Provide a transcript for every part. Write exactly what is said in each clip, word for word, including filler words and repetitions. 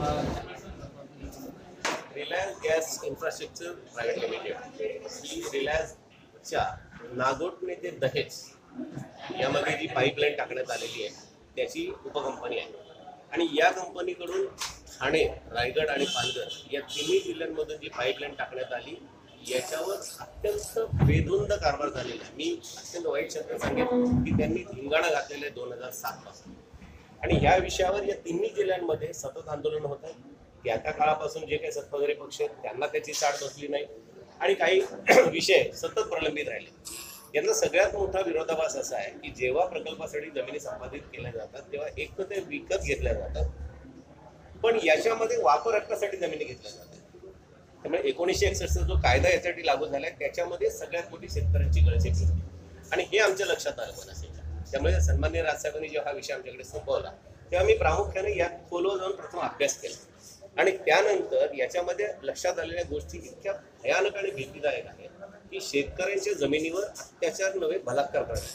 Reliance gas infrastructure private limited ही रिलायन्सच्या नागोठणे ते दहेज यामध्ये जी पाईपलाईन टाकण्यात आलेली आहे त्याची उपकंपनी आहे आणि या कंपनीकडून ठाणे, रायगड आणि पालघर या तिन्ही जिल्ह्यांमधून जी पाईपलाईन टाकण्यात आली याच्यावर अत्यंत बेधुंद कारभार झालेला आहे. मी अत्यंत वाईट शब्दात सांगेन की त्यांनी धिंगाणा घातलेला आहे दोन हजार सात पासून आणि या विषयावर या तिन्ही जिल्ह्यांमध्ये सतत आंदोलन होत आहे. त्या त्या काळापासून जे काही सत्ताधारी पक्ष आहेत त्यांना त्याची साथ बसली नाही आणि काही विषय सतत प्रलंबित राहिले. याचा सगळ्यात मोठा विरोधाभास असा आहे की जेव्हा प्रकल्पासाठी जमिनी संपादित केल्या जातात तेव्हा एक तर ते विकत घेतल्या जातात पण याच्यामध्ये वापर हक्कासाठी जमिनी घेतल्या जातात. त्यामुळे एकोणीसशे एकसष्टचा जो कायदा यासाठी लागू झालाय त्याच्यामध्ये सगळ्यात मोठी शेतकऱ्यांची गळचेपी होती आणि हे आमच्या लक्षात आलं मनसेच्या. त्यामुळे सन्माननीय राजसाहेबांनी जेव्हा हा विषय आमच्याकडे सोपवला तेव्हा मी प्रामुख्याने यात खोलवर जाऊन प्रथम अभ्यास केला आणि त्यानंतर याच्यामध्ये लक्षात आलेल्या गोष्टी इतक्या भयानक आणि भीतीदायक आहेत की शेतकऱ्यांच्या जमिनीवर अत्याचार नव्हे बलात्कार करण्यात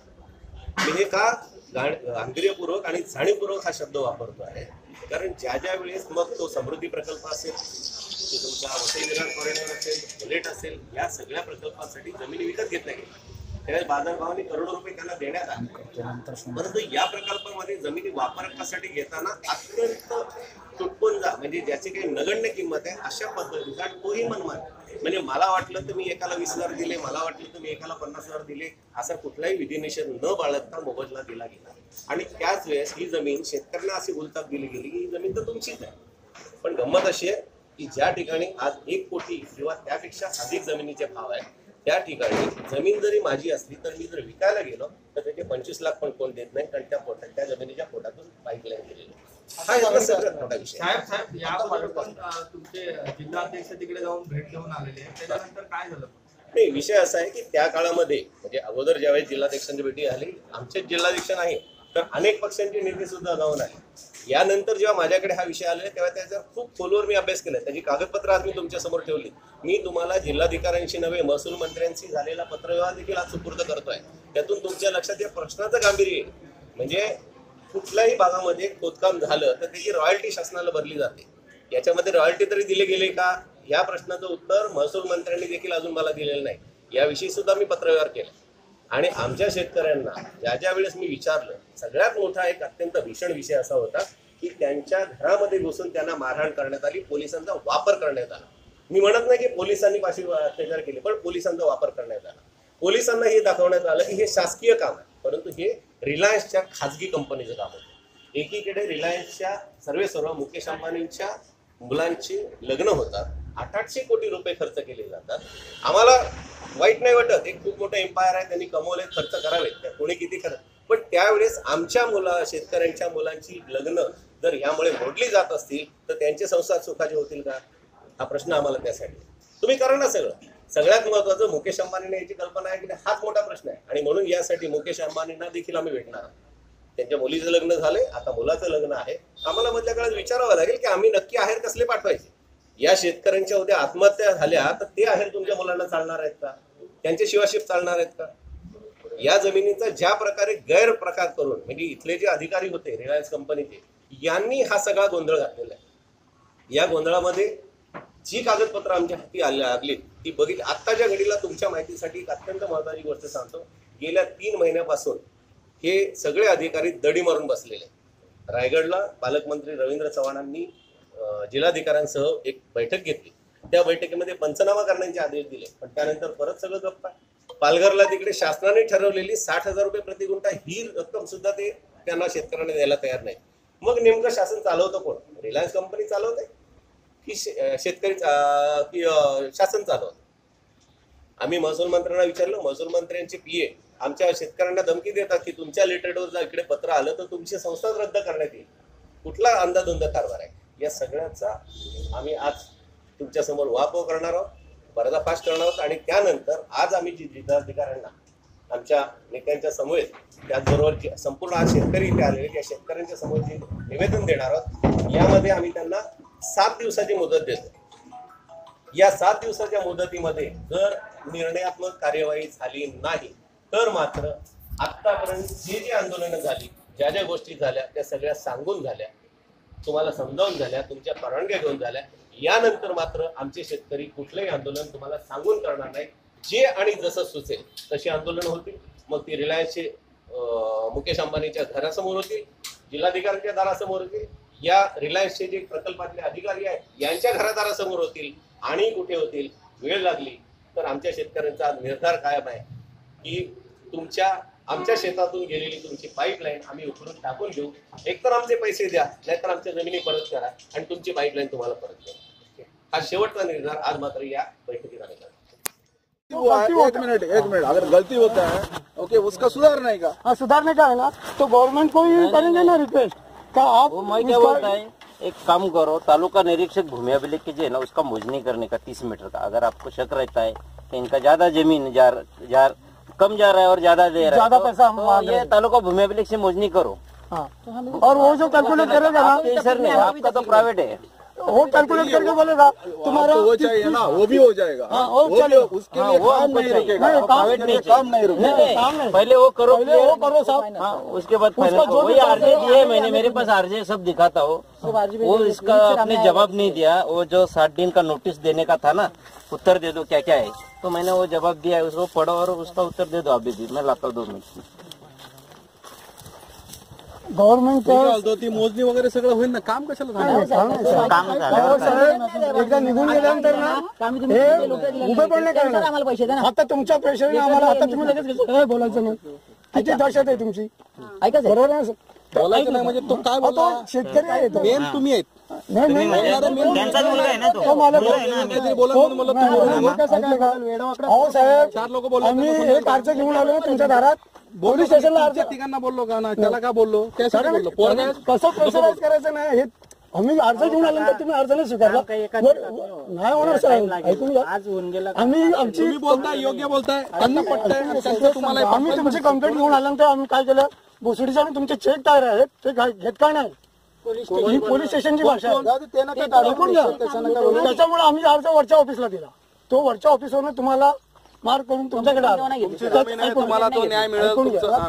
आले. मी हे का गांभीर्यपूर्वक आणि जाणीवपूर्वक हा शब्द वापरतो आहे कारण ज्या ज्या वेळेस मग तो समृद्धी प्रकल्प असेल, तुमचा वसई विरार कॉरिडॉर असेल, बुलेट असेल, या सगळ्या प्रकल्पांसाठी जमिनी विकत घेतल्या गेल्या त्यावेळेस बाजारभावाने करोडो रुपये त्यांना देण्यात आले. परंतु या प्रकल्पामध्ये जमिनी वापर हक्कासाठी घेताना अत्यंत तुटपुंजा म्हणजे ज्याची काही नगण्य किंमत आहे अशा पद्धतीचा तोही मनमान म्हणजे मला वाटलं तर मी एकाला वीस हजार दिले, मला वाटलं तर मी एकाला पन्नास हजार दिले असा कुठलाही विधिनिषेध न बाळगता मोबदला दिला गेला आणि त्याच वेळेस ही जमीन शेतकऱ्यांना अशी उलताप दिली गेली की ही जमीन तर तुमचीच आहे. पण गंमत अशी आहे की ज्या ठिकाणी आज एक कोटी किंवा त्यापेक्षा अधिक जमिनीचे भाव आहेत त्या ठिकाणी जमीन जरी माझी असली तर मी जर विकायला गेलो तर त्याचे पंचवीस लाख पण कोण देत नाही कारण त्या पोटात त्या जमिनीच्या पोटातून पाईपलाईन केलेली. हा सगळ्यात मोठा विषय. साहेब साहेब याबद्दल पण तुमचे जिल्हाध्यक्ष तिकडे जाऊन भेट घेऊन आलेले त्याच्यानंतर काय झालं? नाही, विषय असा आहे की त्या काळामध्ये म्हणजे अगोदर ज्यावेळेस जिल्हाध्यक्षांची भेटी आली आमचेच जिल्हाध्यक्ष नाही तर अनेक पक्षांचे नेते सुद्धा जाऊन आले. यानंतर जेव्हा माझ्याकडे हा विषय आलेला तेव्हा त्याचा खूप खोलवर मी अभ्यास केला. त्याची कागदपत्र आज मी तुमच्या समोर ठेवली. मी तुम्हाला जिल्हाधिकाऱ्यांशी नव्हे महसूल मंत्र्यांशी झालेला पत्रव्यवहार देखील आज सुपूर्द करतोय. त्यातून तुमच्या लक्षात या प्रश्नाचं गांभीर्य म्हणजे कुठल्याही भागामध्ये खोदकाम झालं तर त्याची रॉयल्टी शासनाला भरली जाते. याच्यामध्ये रॉयल्टी तरी दिले गेले का या प्रश्नाचं उत्तर महसूल मंत्र्यांनी देखील अजून मला दिलेलं नाही. याविषयी सुद्धा मी पत्रव्यवहार केला आणि आमच्या शेतकऱ्यांना ज्या ज्या वेळेस मी विचारलं सगळ्यात मोठा एक अत्यंत भीषण विषय असा होता की त्यांच्या घरामध्ये घुसून त्यांना मारहाण करण्यात आली, पोलिसांचा वापर करण्यात आला. मी म्हणत नाही की पोलिसांनी पाशी अत्याचार केले पण पोलिसांचा वापर करण्यात आला. पोलिसांना हे दाखवण्यात आलं की हे शासकीय काम आहे परंतु हे रिलायन्सच्या खाजगी कंपनीचं काम होतं. एकीकडे रिलायन्सच्या सर्वे सर्व मुकेश अंबानींच्या मुलांचे लग्न होतात, आठ आठशे कोटी रुपये खर्च केले जातात. आम्हाला वाईट नाही वाटत, एक खूप मोठं एम्पायर आहे त्यांनी कमवले, खर्च करावेत कोणी किती खर्च पण त्यावेळेस आमच्या मुला शेतकऱ्यांच्या मुलांची लग्न जर यामुळे मोडली जात असतील तर त्यांचे संसार सुखाचे होतील का हा प्रश्न आम्हाला त्यासाठी. तुम्ही करा ना सगळं. सगळ्यात महत्वाचं मुकेश अंबानीने याची कल्पना आहे की हाच मोठा प्रश्न आहे आणि म्हणून यासाठी मुकेश अंबानींना देखील आम्ही भेटणार आहोत. त्यांच्या मुलीचं लग्न झालंय, आता मुलाचं लग्न आहे. आम्हाला मधल्या काळात विचारावं लागेल की आम्ही नक्की आहेर कसले पाठवायचे. या शेतकऱ्यांच्या उद्या आत्महत्या झाल्या तर ते आहेर तुमच्या मुलांना चालणार आहेत का, त्यांचे शिवाशिप चालणार आहेत का. या जमिनीचा ज्या प्रकारे गैरप्रकार करून म्हणजे इथले जे अधिकारी होते रिलायन्स कंपनीचे यांनी हा सगळा गोंधळ घातलेला आहे. या गोंधळामध्ये जी कागदपत्र आमच्या हाती लागली ती बघितली. आत्ताच्या घडीला तुमच्या माहितीसाठी एक अत्यंत महत्वाची गोष्ट सांगतो. गेल्या तीन महिन्यापासून हे सगळे अधिकारी दडी मारून बसलेले. रायगडला पालकमंत्री रवींद्र चव्हाणांनी जिल्हाधिकाऱ्यांसह एक बैठक घेतली. त्या बैठकीमध्ये पंचनामा करण्याचे आदेश दिले पण त्यानंतर परत सगळं गप्पा. पालघरला तिकडे शासनाने ठरवलेली साठ हजार रुपये प्रति गुंठा ही रक्कम सुद्धा ते त्यांना शेतकऱ्यांना द्यायला तयार नाही. मग नेमकं शासन चालवतं कोण? रिलायन्स कंपनी चालवते की शेतकरी की शासन चालवतं? आम्ही महसूल मंत्र्यांना विचारलं. महसूल मंत्र्यांचे पीए आमच्या शेतकऱ्यांना धमकी देतात की तुमच्या लेटेडवर जर इकडे पत्र आलं तर तुमची संस्था रद्द करण्यात येईल. कुठला अंदाधुंद कारभार आहे? या सगळ्याचा आम्ही आज तुमच्या समोर वापर करणार आहोत, पर्दाफाश करणार आहोत आणि त्यानंतर आज आम्ही जी जिल्हाधिकाऱ्यांना आमच्या नेत्यांच्या समोर त्याचबरोबर संपूर्ण आज शेतकरी इथे आलेले त्या शेतकऱ्यांच्या समोर जे निवेदन देणार आहोत यामध्ये आम्ही त्यांना सात दिवसाची मुदत देतो. या सात दिवसाच्या मुदतीमध्ये जर निर्णयात्मक कार्यवाही झाली नाही तर मात्र आतापर्यंत जे जे आंदोलनं झाली ज्या ज्या गोष्टी झाल्या त्या सगळ्या सांगून झाल्या तुम्हाला समजावून झाल्या, तुमच्या परवानग्या घेऊन झाल्या, यानंतर मात्र आमचे शेतकरी कुठलंही आंदोलन तुम्हाला सांगून करणार नाही. जे आणि जसं सुचेल तशी आंदोलन होतील. मग ती रिलायन्सचे मुकेश अंबानीच्या घरासमोर होतील, जिल्हाधिकाऱ्यांच्या दारासमोर होतील, या रिलायन्सचे जे प्रकल्पातले अधिकारी आहेत यांच्या घरादारासमोर होतील, आणि कुठे होतील. वेळ लागली तर आमच्या शेतकऱ्यांचा निर्धार कायम आहे की तुमच्या आमच्या शेतातून गेलेली तुमची पाईपलाईन आम्ही उकरून टाकून देऊ. एकतर आमचे पैसे द्या, नाहीतर आमच्या जमिनी परत करा आणि तुमची पाईपलाईन तुम्हाला परत द्या. हा शेवटचा निर्धार आज मात्र या बैठकीत आलेला आहे. एक मिनट एक मिनट अगर गलती होता है ओके उसका सुधारने का हाँ सुधारने का है ना, तो गवर्नमेंट को ही करेंगे ना रिक्वेस्ट क्या आप वो मैं क्या बोलता है, एक काम करो, तालुका निरीक्षक भूमि अभिलेख के जो है ना उसका मोजनी करने का तीस मीटर का, अगर आपको शक रहता है कि इनका ज्यादा जमीन जा, जा कम जा रहा है और ज्यादा दे रहा है, ज्यादा तो, पैसा हम तो मांग रहे ये हैं। तालुका भूमि अभिलेख से मोजनी करो। हाँ और वो जो कैलकुलेट करेगा आपके ना, सर ने, आपका तो प्राइवेट है, वो कैलकुलेट करके बोलेगा तुम्हारा तो वो चाहिए ना, वो भी हो जाएगा। हाँ, वो वो भी चलेगा। उसके हाँ, लिए वो काम हमको नहीं चाहिए। रुकेगा, नहीं, काम प्राइवेट नहीं में काम नहीं रुकेगा। नहीं, काम नहीं। पहले वो करो, पहले वो करो साहब। हाँ, उसके बाद उसका फाइनल। जो भी वही आरजे पैसा- दिए मैंने, मेरे पास आरजे सब दिखाता हो, वो इसका आपने जवाब नहीं दिया। वो जो सात दिन का नोटिस देने का था ना, उत्तर दे दो क्या क्या है, तो मैंने वो जवाब दिया है, उसको पढ़ो और उसका उत्तर दे दो अभी भी, मैं लाता हूँ दो मिनट में। गव्हर्नमेंट दो ती मोजणी वगैरे सगळं होईल ना, काम कशाला थांबवायचं? एकदा निघून गेल्यानंतर ना हे उभे पण नाही करणार. आम्हाला पैसे द्या ना. आता तुमच्या प्रेशरने आम्हाला आता तुम्ही लगेच घेतो. हे बोलायचं नाही. किती दहशत आहे तुमची, ऐका साहेब. बरोबर आहे? बोलायचं नाही म्हणजे तो काय अहो, बोलला? तो शेतकरी आहे तो. मेन तुम्ही आहेत. नाही नाही बोलणारा मेन त्यांचाच मुलगा आहे ना तो. तो मालक काहीतरी बोलत म्हणून मला तुम्ही बोलला ना. कसं काय का? अहो साहेब, चार लोक बोलले आम्ही एक अर्ज घेऊन आलो ना तुमच्या दारात, पोलीस स्टेशनला अर्ज. तिघांना बोललो का ना, त्याला का बोललो, त्यासाठी बोललो. पोरगा कसं प्रेशराईज करायचं नाही हे आम्ही अर्ज घेऊन आल्यानंतर तुम्ही अर्ज नाही स्वीकारला. वर- नाही होणार साहेब, ऐकून घ्या. आम्ही आमची तुम्ही बोलताय, योग्य बोलताय, त्यांना पटतंय आणि त्यांचं तुम्हाला आम्ही तुमची कंप्लेंट घेऊन आल्यानंतर आम्ही काय केलं, भोसडीचे आणि तुमचे चेक टायर आहेत ते काय- घेत काय नाही. ही पोलीस स्टेशनची भाषा आहे. ऐकून घ्या. त्याच्यामुळे आम्ही अर्ज वरच्या ऑफिसला दिला. तो वरच्या ऑफिसवरून तुम्हाला मार्क करून तुमच्याकडे आला. जमीन आहे, तुम्हाला तो न्याय मिळेल. ऐकून घ्या. तुमचं-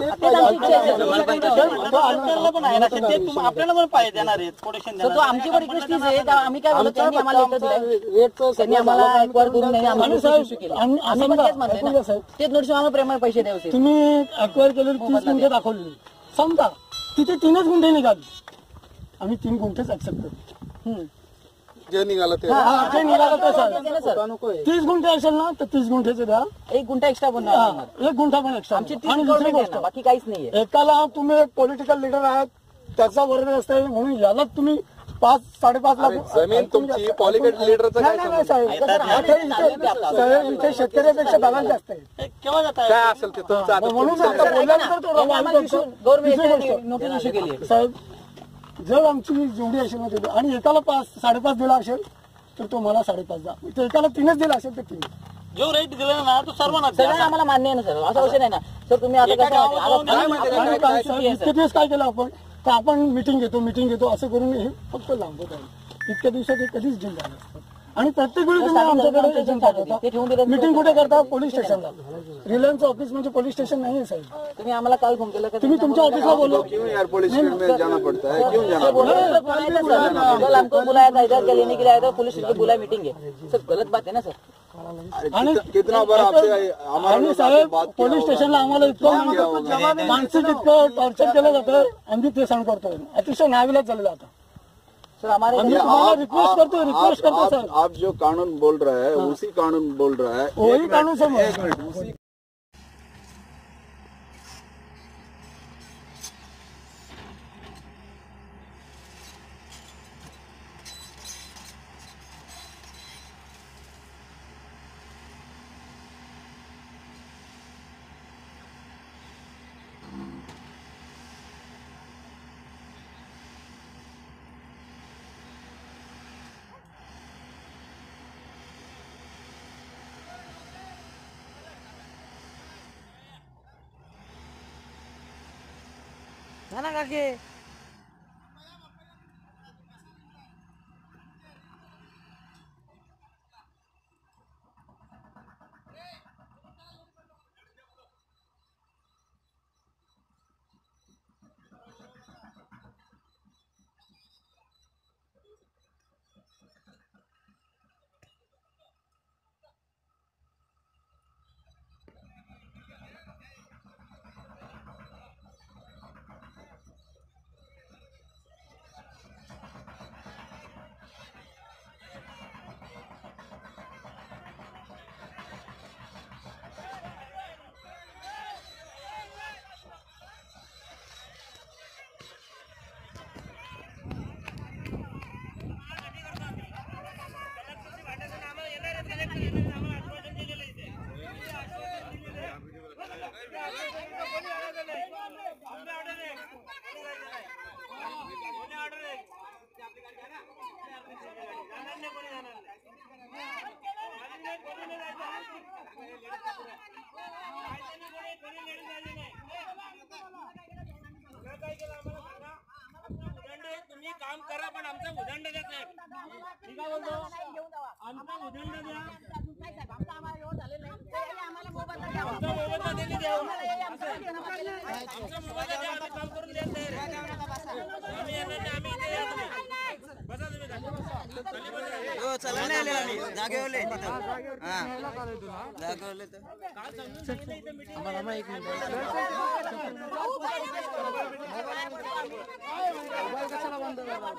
आपल्याला पण पाहिजे देणार आहेत, तर तो आमची पण रिक्वेस्ट तीच आहे का आम्ही काय बोलतो, त्यांनी आम्हाला लेटर दिलंय. त्यांनी आम्हाला एक्वायर करून त्यांनी आम्हाला आणि साहेब, इश्यू केलं. आम्ही- आम्ही पण तेच म्हणतोय ऐकून ना. घ्या साहेब. तेच नोटीस आम्हाला प्रेमाने पैसे द्यायचे. तुम्ही अक्वायर केलेली तीस गुंठे दाखवलेली, समजा तिथे तीनच गुंठे निघाले, आम्ही तीन गुंठेच ऍक्सेप्ट करतो. जे निघालं ते हा, जे निघालं ते द्या ना सर. सर. तीस गुंठे असेल ना तर तीस गुंठेचे द्या. एक गुंठा एक्स्ट्रा पण हा, नाही. एक गुंठा पण एक्स्ट्रा. आमची तीस आणि दुसरी गव्हर्नमेंट आहे गोष्ट, ना, बाकी काहीच नाहीये. एकाला तुम्ही एक पॉलिटिकल लीडर आहात, त्याचा वर्ग असतंय म्हणून याला तुम्ही पाच साडेपाच लाख जमीन तुमची, पॉलिटिकल लीडरचं नाही काय नाही नाही साहेब, आता आता इथे- साहेब, इथे शेतकऱ्यापेक्षा दलाल जास्त आहे. काय असेल ते तुमचं आता म्हणून तुमचं- आता बोलल्यानंतर तो त्यांनी आम्हाला दुसरी गव्हर्नमेंट गोष्ट, नोटीस इश्यू केली आहे. साहेब जर आमची जेवढी असेल ना तेवढी, आणि एकाला पाच साडेपाच दिला असेल तर तो मला साडेपाच द्या. तर एकाला तीनच दिला असेल तर तीन. जो रेट दिला ना तो सर्वांना सगळ्यांना आम्हाला मान्य आहे ना सर, असा विषय नाही ना सर. तुम्ही आता कसं माहिती आहे, आता- काय माहिती आहे, आणि काय- काय काय- साहेब, इतके दिवस काय केलं आपण, तर आपण मिटिंग घेतो मिटिंग घेतो असं करून हे फक्त लांबत आहे. इतक्या दिवसात हे कधीच जिंक झालं असतं. आणि प्रत्येक वेळी तुम्ही आमच्याकडे एजंट ते ठेवून दिलं. मिटिंग कुठे करता? पोलीस स्टेशनला. रिलायन्स ऑफिस म्हणजे पोलीस स्टेशन नाही आहे साहेब. तुम्ही आम्हाला काल फोन केला का तुम्ही तुमच्या ऑफिसला बोलवा. क्यों यार पुलिस फील्ड में जाना पड़ता है, क्यों जाना सर, बोलो पड़ता है? सर, बुलाया था सर. कल हमको बुलाया था इधर क्या लेने के लिए आया था, पुलिस स्टेशन बुलाया, मीटिंग है सर. गलत बात है ना सर. आणि कितना बार आपसे हमारा आणि साहेब पोलीस स्टेशनला आम्हाला इतकं मानसिक इतकं टॉर्चर केलं जातं, आम्ही ते सहन करतोय. अतिशय न्यायालयात झालेलं आता. सर हमारे आम्ही तुम्हाला रिक्वेस्ट करतो रिक्वेस्ट करतो आप, सर. आप जो कानून बोल रहा है उसी कानून बोल रहा है. वही कानून से एक मिनट उसी ना काके उदंड द्या साहेब. मी काय बोलतो आमचा उदंड द्या. आमचा मोबदला त्यांनी द्यावा. आमचा मोबदला द्या. आम्ही काम करून द्या तयार आहे. आम्ही येणार नाही. आम्ही इथे येत नाही. बसा तुम्ही खाली. हो चला नाही आले आम्ही जागेवले हा जागेवले तर काल समजून सांगितलं इथे मीटिंग एक मिनिट कशाला बंद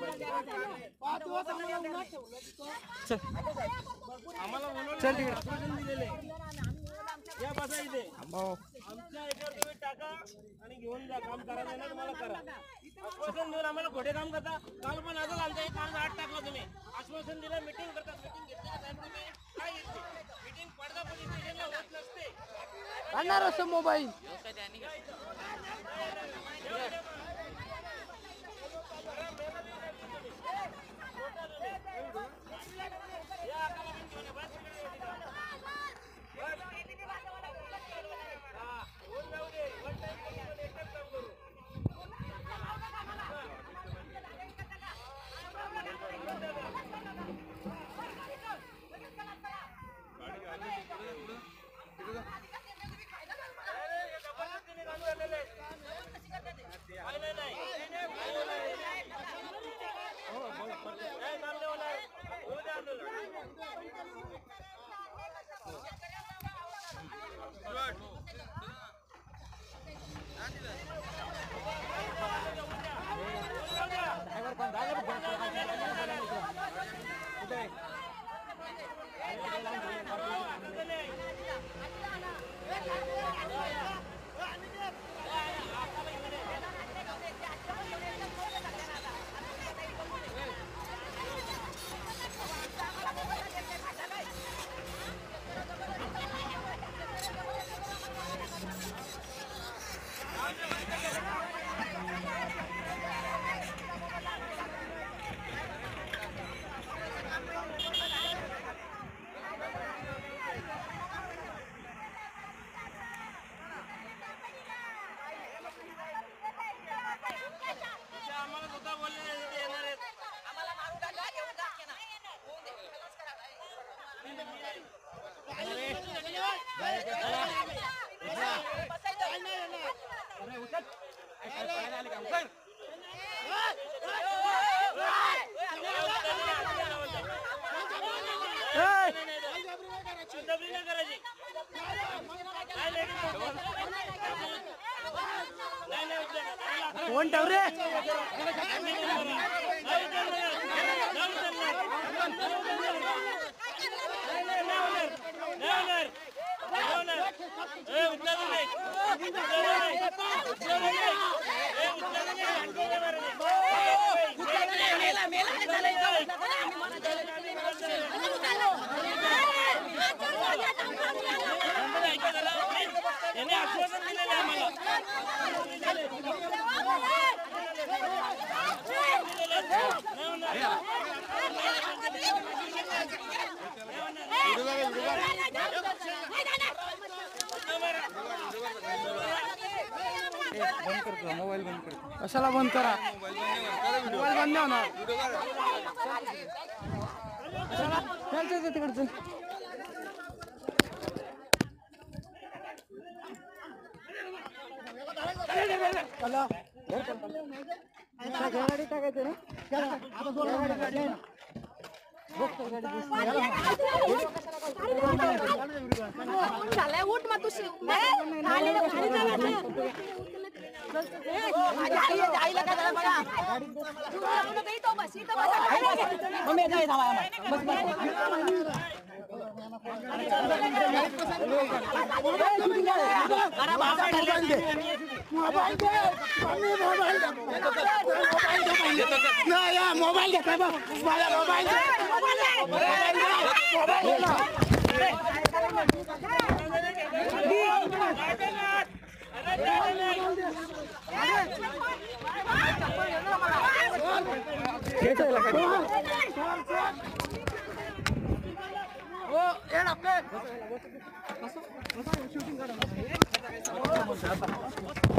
आम्हाला बोलवलं दिलेले या बसा इथे. आमच्या याच्यावर तुम्ही टाका आणि घेऊन जा. काम करायचं ना तुम्हाला करा. आश्वासन देऊन आम्हाला खोटे काम करता. काल पण असंच आमच्या एक काम आठ टाकलं तुम्ही. आश्वासन दिलं मिटिंग करता. मिटिंग घेतली का साहेब तुम्ही काय घेतली मिटिंग पडदा पोलीस स्टेशनला होत नसते. आणणार असं मोबाईल आम्हाला स्वतः बोलले येणार आहेत. कोण ठेवरे यांनी आश्वासन दिलेलं आहे आम्हाला. मोबाईल बंद कर. कशाला बंद करा मोबाईल बंद होणार. चल तिकडचं गाडी टाकायचं ना झालंय उठ मग तू आईला काय झालं बघा मोबाईल घेतला बघ मला मोबाईल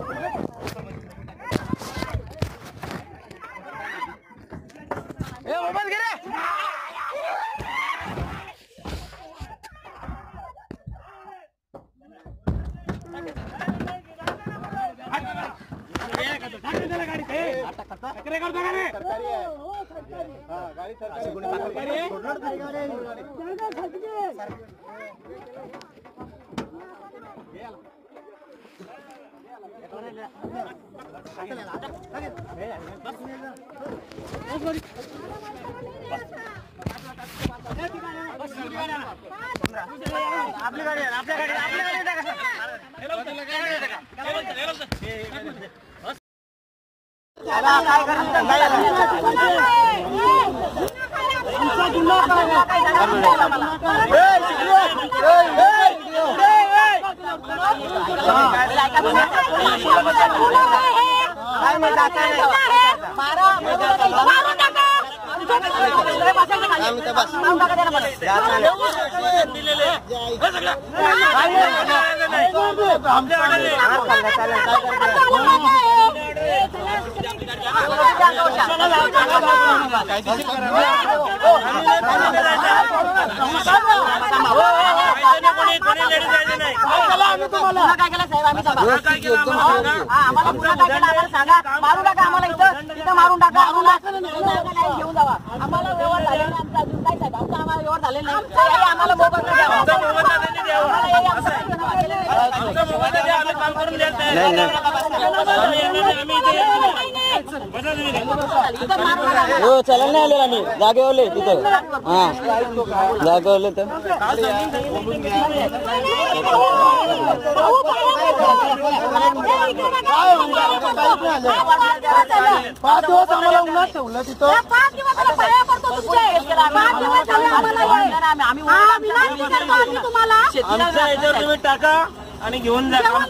शूटिंग आपली गाडी आपल्या गाडी आपल्या मारू टाका आम्हाला इथं इथं मारून टाका घेऊन जावा आम्हाला व्यवहार झाले नाही आमचा अजून काय साहेब आमचा आम्हाला व्यवहार झाले नाही आम्हाला मोबाईल हो चालेल नाही आलेला आम्ही जागेवरले तिथं हा जागेवरले तर पाच दिवस आम्हाला उन्हात ठेवलं तिथं पाच दिवस आमच्या याच्यावर तुम्ही टाका आणि घेऊन जा काम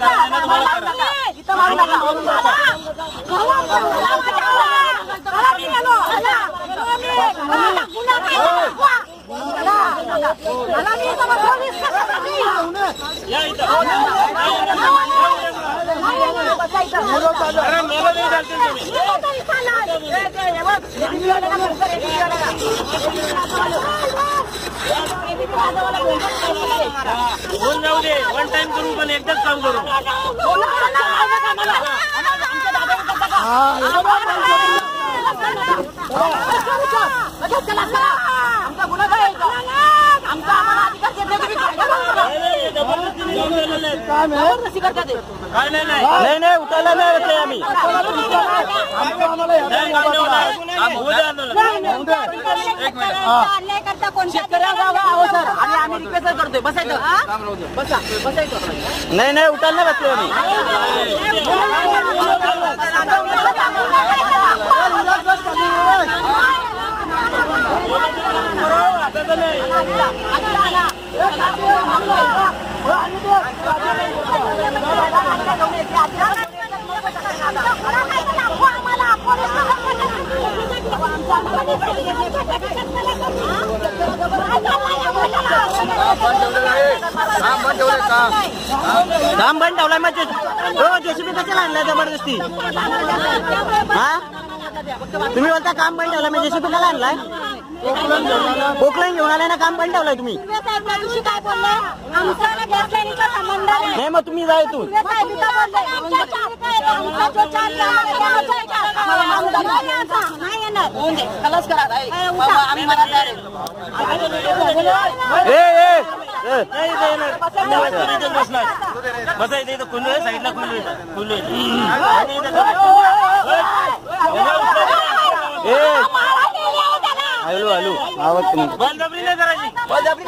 होऊन जाऊ दे वन टाइम करू पण एकदाच काम करू नाही नाही उठायला नाही होते आम्ही आम्ही रिक्वेस्ट करतोय बसायचं बसा बसायचं नाही नाही उठायला नाही बसलो काम बंद ठेवलाय मग जेसीबी कशाला आणलाय जबरदस्ती हा तुम्ही बोलता काम बंद ठेवलाय मग जेसीबी कशाला आणलाय पोकलन घेऊन आलाय ना काम बंद ठेवलाय तुम्ही काय बोलले आमचा गॅस लाईनीचा संबंध नाही मग तुम्ही जा इथून नाही येणार खलास करा आम्ही मला बसा इथे खुल्लू आहे साईडला खुल्लू खुल्लू हॅलो हॅलो आवाज तुम्ही बळजबरी नाही करायची बळजबरी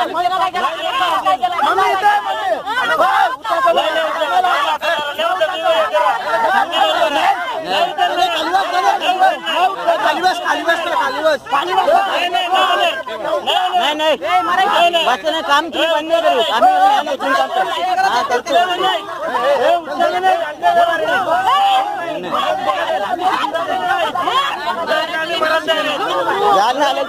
नाही नाही बच्चे काम की बंद नाही करू आम्ही काम करतो जान आले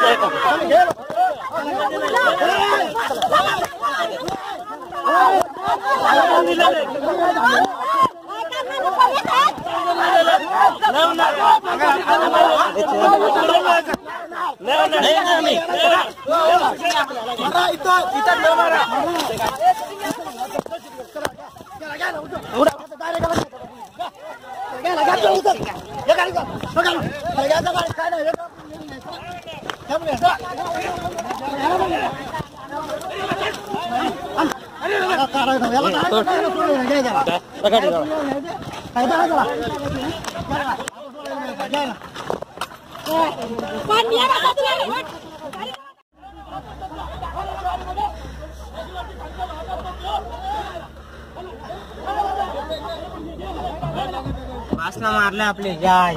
वासना मारले आपले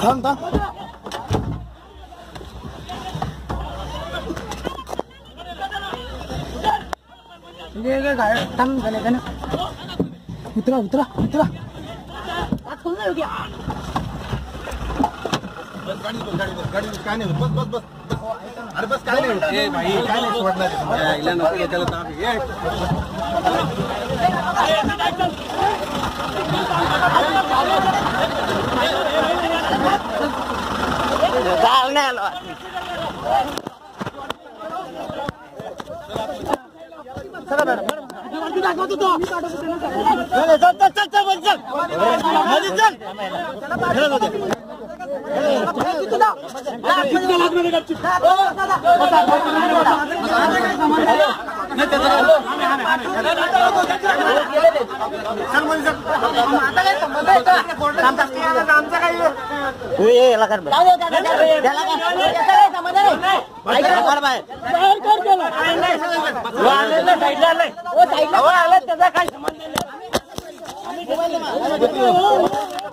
उतरा उतरा उतरा अरे बस काय नाही भाई काय नाही सोडणार साईडला त्याचा काय संबंध नाही.